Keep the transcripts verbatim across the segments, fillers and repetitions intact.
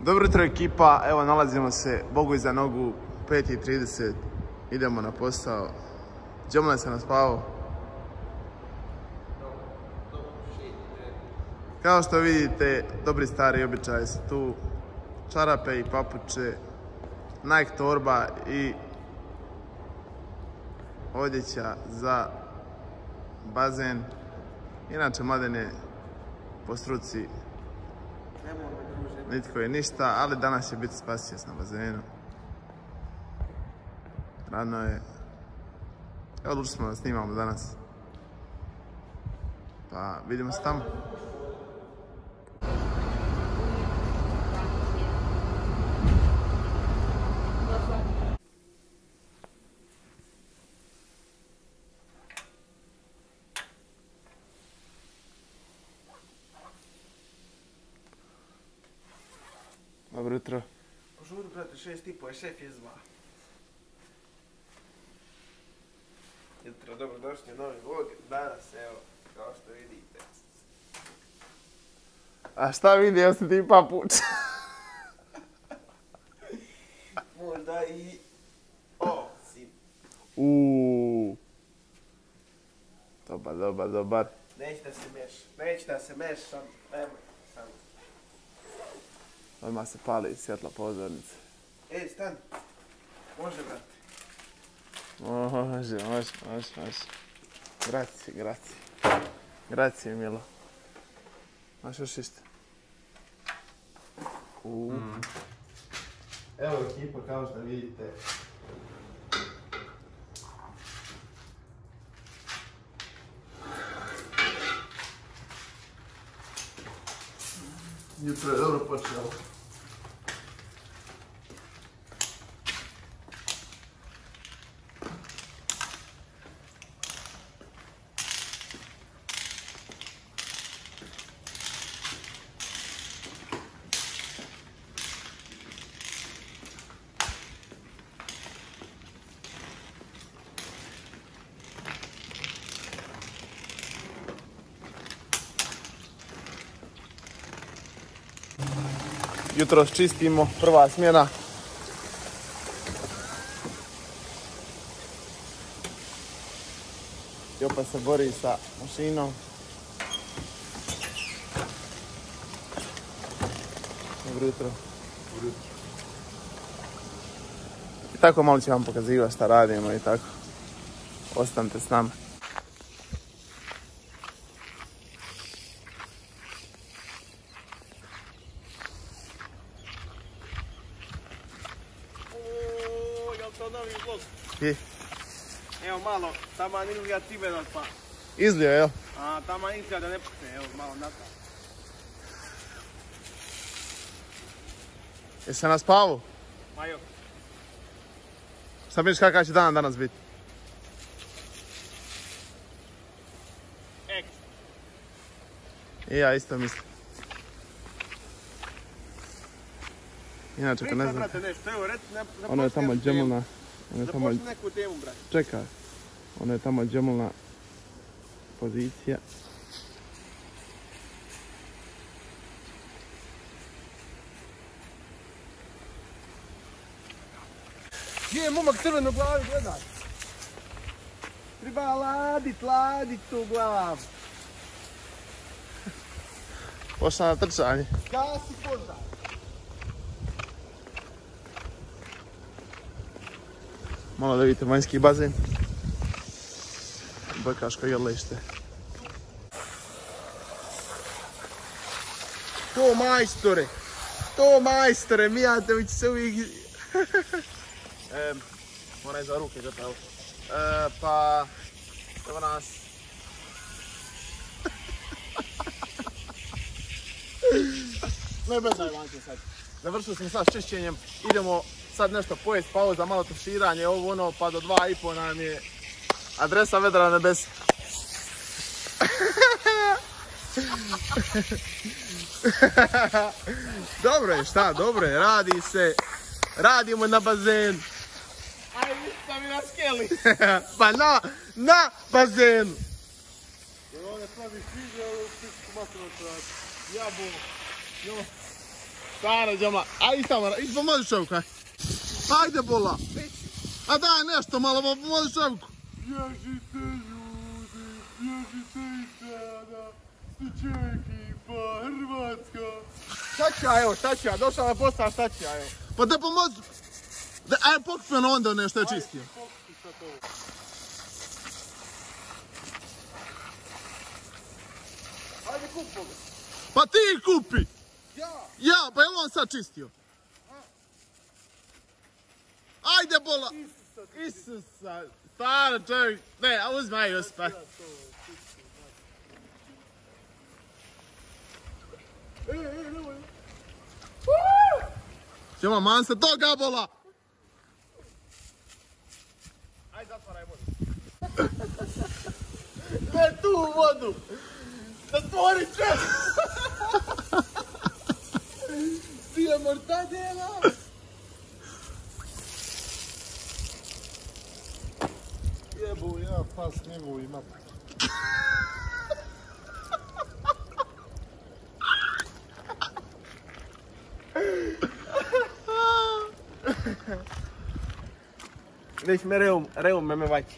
Dobro jutro ekipa, evo nalazimo se Bogu iza nogu, pet i trideset, idemo na posao. Džemle se naspavao. Kao što vidite, dobri stari običaji su tu, čarape i papuče, Nike torba i odjeća za bazen. Inače, Mladen je po struci nitko je ništa, ali danas će biti spasijec na bazenu. Radno je. Evo, odlučili smo da snimamo danas. Pa vidimo se tamo. Dobro jutro. Požuri, brate, šest i po je šef je zva. Jutro, dobrodošli u novi vlog. Danas, evo, kao što vidite. A šta vidio si ti papuč? Možda i osim. Uuuu. Dobar, dobar, dobar. Neće da se meš, neće da se mešam. Evo, samo. Odmah se pali svjetla pozornice. Ej, stani. Može, brate. Može, može, može, može. Grazie, grazie. Grazie, Milo. Maš još isto? Uuu. Mm. Evo ekipa, kao što vidite. Jutro je dobro počelo. Jutro čistimo, prva smjena. Jopa se bori sa mašinom. Dobro jutro. Dobro jutro. I tako malo ću vam pokazivati šta radimo i tako. Ostanite s nama. I? Evo malo, tamo izgleda cimenat pa. Izlio, jel? A tamo izgleda da ne pukne, evo malo natak. Jesi se naspavao? Ma jo. Šta misliš kakav će dan danas biti? Eks. I ja isto mislim. Inače, kad ne znam... Brate, nešto, evo, reci, ne, ne ono je tamo džemlna... Započni neku temu, brate. Čekaj. Ono je tamo džemlna pozicija. Gdje je momak crven u glavi, gledaj. Treba ladit, ladit tu glavu. Pošla na trčanje. Gasi požar. Malo da vidite vanjski bazen. Bojkaško jedlište. To majstore. To majstore, Mijatović se uvijek... e, ona je za ruke zapravo. E, pa... Evo nas. Ne bedaj vanke sad. Završili smo sad s čišćenjem. Idemo sad nešto pojest, pauza, malo tuširanje, ovo ono, pa do dva i po nam je adresa Vedra nebesa. Dobro je, šta, dobro je, radi se, radimo na bazenu. Aj, šta mi na skeli? Pa na, na bazenu. Jer ovdje pravi sviđa, ovo sviđu matrovac, jabo, jo. Stvarno, džama. Ajde tamo, idi pomozi čovjeku, aj. Ajde, bola. A daj nešto malo, pomozi čovjeku. Bježite ljudi, bježite i sada, stiče ekipa Hrvatska. Šta ću ja, evo, šta ću ja, došao na posao, šta ću ja, evo. Pa da pomozi. Ajde, pokupi ono onda nešto je čistio. Ajde, pokupi sad ovo. Ajde, kupo ga. Pa ti kupi. Ja. Ja, pa je on sad čistio? Ajde, bola. Isusa. Stvarno čovjek. Ne, a uzmi aj Josipa. E, e, nemoj. Ćemo man se toga, bola. Ajde, zatvaraj vodu. Ne tu vodu. Zatvori sve. Ti je mortadela. Jebu ja pas njegovu imat. Već me reum, reum me me vaće.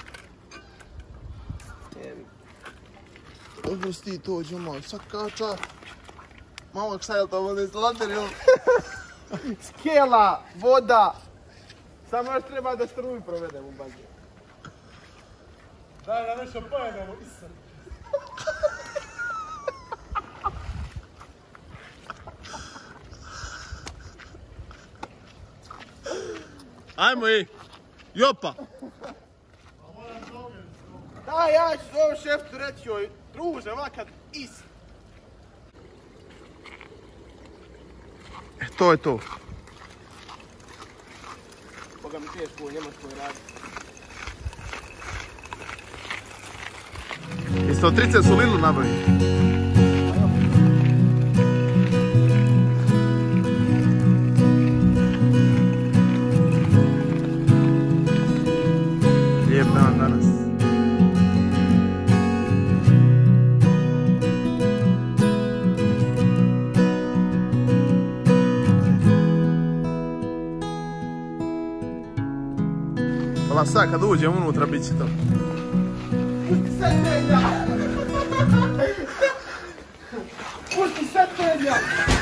Oprosti to, džama, sad kača. Mamak sajel to vode iz laterijom. Skela, voda. Samo još treba da struju provedem u bazi. Daj da nešto pojedemo, isam. Ajmo i. Jopa. Da, ja ću ovom šeftu reći joj, druže, ovakad is. E, to je to. Boga mi teško u Njemačkoj radi. I sto trideset su Lidlu nabavili. Lijep dan danas. Pa sad kad uđem unutra bit će to. Pusti sad penja! Pusti sad penja!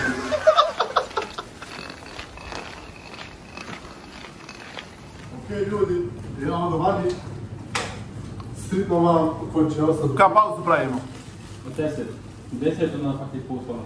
Okej ljudi, ja onda vadi. Stritno vam koji će ostati. Kao pauzu pravimo? Od deset. Deset od nas faktički poslova.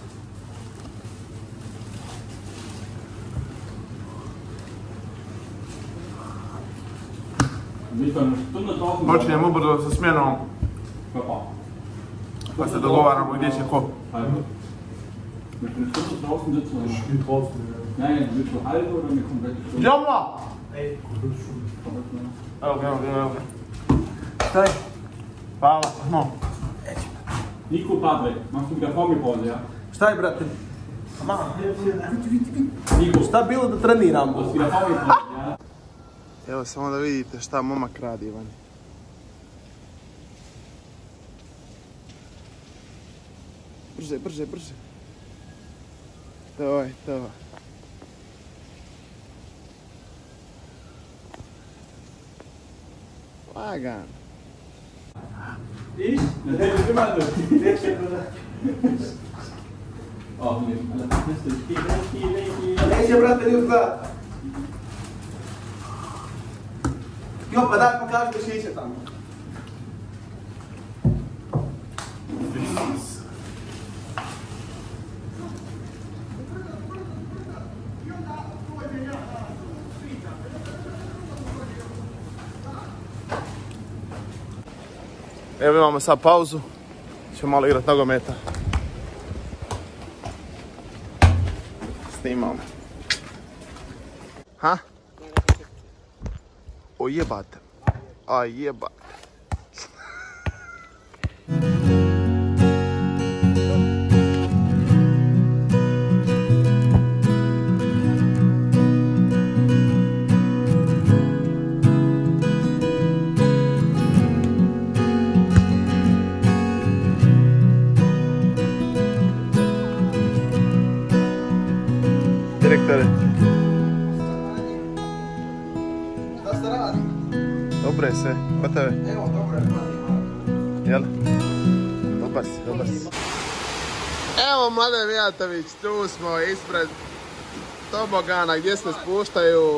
Počinjemo ubrzo sa smjenom, Kako? pa se dogovaramo gdje će ko. Halbe. Mit einer Stunde draußen sitzen oder nicht? I draußen, ja. Nein, willst du halbe oder eine komplette Stunde? Džama! Komplett Stunde. Komplett, ne? Evo ga, evo ga, evo ga. Šta je? Hvala, no. Nico, Patrick, machst du wieder Formipause, ja? Šta je, brate? Nico, Šta bilo da treniram? machst du wieder Formipause, ja? Evo samo da vidite šta momak radi, Vanja. Brže, brže, brže. To je to. Lagan. Ich? Das hätte ich immer so. Oh, nee, alles bist du. Geh weg, geh weg, geh weg. Neće, brate, ni uzgleda. Jo, pa daj pokaži mišiće tamo. Evo imamo sad pauzu. Ćemo malo igrat nogometa. Snimamo. Ha? O jebate. A jebate. direktore? Šta se radi? Dobro je sve, ko tebe? Evo, dobro je, pazi. Jel? Dobar si, dobar si. Evo Mladen Mijatović, tu smo ispred tobogana gdje se spuštaju.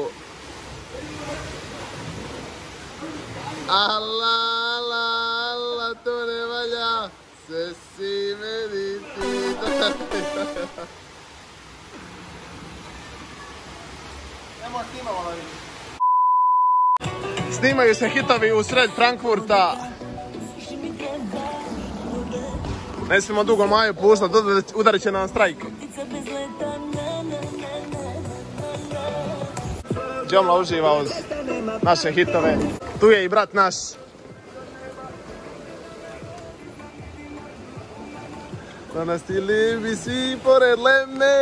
Ala, ala, ala, to ne valja, sve si mediti. Nemo snimamo na vidim. Snimaju se hitovi u sred Frankfurta. Ne smijemo dugo Maju puštati, udarit će nam strajk. Džomla uživa uz naše hitove. Tu je i brat naš. Danas ti libi si pored Leme.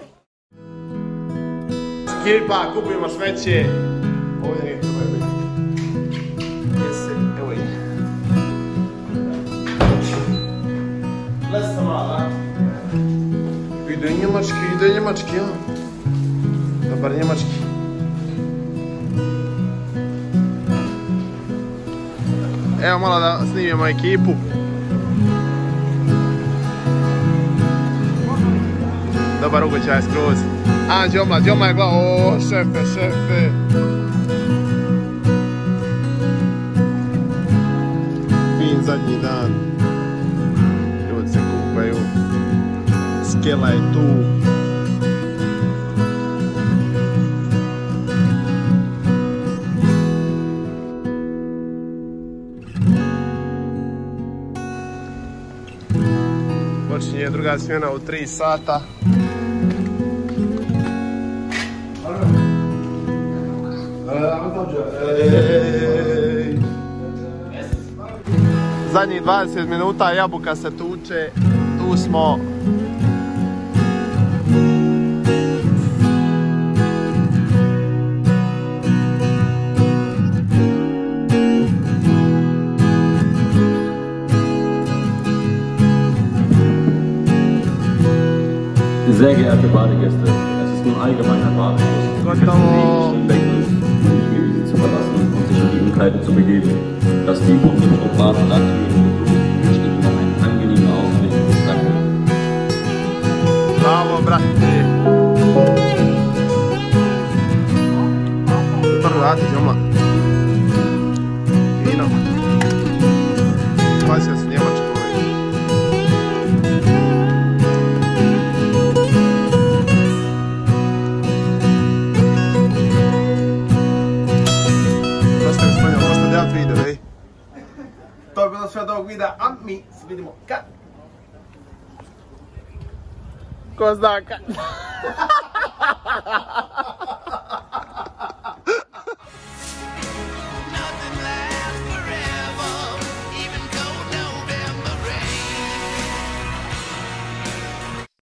Skipa, kupimo smeće. Ovdje nije treba je biti. Gdje se, evo je. Lesa mala. Ide njemački, ide njemački, ja. Dobar njemački. Evo malo da snimimo ekipu. Dobar ugoćaj skroz. A, Džomla, Džomla je gleda, o, šefe, šefe. Fin zadnji dan. Ljudi se kupaju. Skela je tu. Počinje druga smjena u tri sata. Ej. Zadnjih dvadeset minuta jabuka se tuče. Tu smo. Sehr geehrte Badegäste, es ist nun allgemeiner Badeschluss. Gotovo. Sie zu verlassen und sich in die Umkleide zu begeben. Das Team von dem Baden Landtüren wünscht Ihnen noch einen angenehmen Ausblick. Danke. Bravo, brate. Super radi, Džomla. Fino. Spasio se Njemačko. To je bilo sve od ovog videa, a mi se vidimo kad? Ko zna kad?